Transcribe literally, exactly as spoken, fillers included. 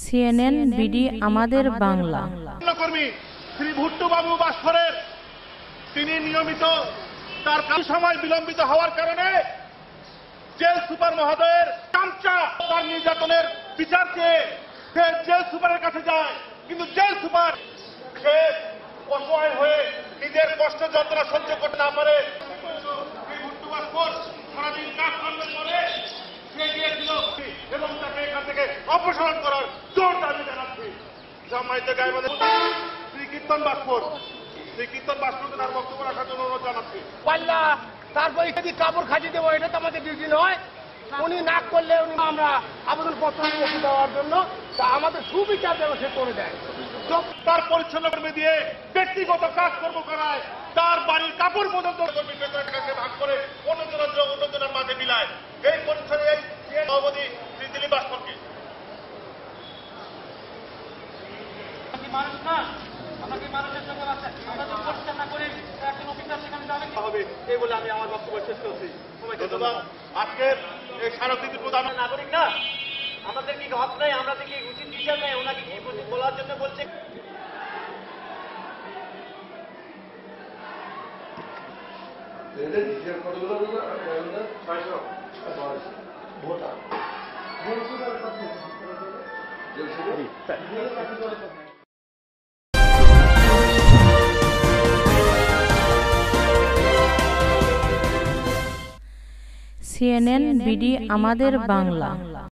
CNN BD আমাদের বাংলা। কর্মী শ্রী ভুট্টু বাবু ভাস্করের তিনি নিয়মিত তার কাজ সময় বিলম্বিত হওয়ার কারণে জেল সুপার মহোদয়ের চামচা তার নির্যাতনের বিচার চেয়ে সে জেল সুপারের কাছে যায়, কিন্তু জেল সুপার সে অসহায় হয়ে নিজের কষ্ট যন্ত্রণা সহ্য করতে না পারে শ্রী ভুট্টু ভাস্কর সারাদিন কাজ করলে পরে সে গিয়েছিল এবং তাকে এখান থেকে অপসারণ করার জোর দাবি জানাচ্ছি। সম্মানিত গাইবান্ধা শ্রী কীর্তন ভাস্কর শ্রী কীর্তন ভাস্করকে তার বক্তব্য রাখার জন্য অনুরোধ জানাচ্ছি। পাল্লা তারপর এখানে কাপড় খাটিয়ে দেবো, এটা তো আমাদের ডিউটি নয়। উনি না করলে উনি আমরা আবেদনপত্র দেওয়ার জন্য তা আমাদের সুবিচার ব্যবস্থা করে দেয়। তার পরিচ্ছন্ন কর্মী দিয়ে ব্যক্তিগত কাজকর্ম করায়, তার বাড়ির কাপড় পর্যন্ত কাছে ভাগ করে অন্যজনের অন্যজনের মাঝে মিলায়। এই পরিচ্ছন্ন এই সভাপতি শ্রী দিলীপ ভাস্করকে মানুষ না আমাকে মানুষের সঙ্গে আমরা যদি পরিচালনা করি একজন অফিসার সেখানে যাবে হবে এই বলে আমি আমার বক্তব্য শেষ করছি। আজকের এই স্মারকলিপি প্রদান নাগরিক না, আমাদের কি হক নাই, আমরা কি উচিত বিচার নাই, ওনাকে কি বলার জন্য বলছে। সিএনএন বিডি আমাদের বাংলা।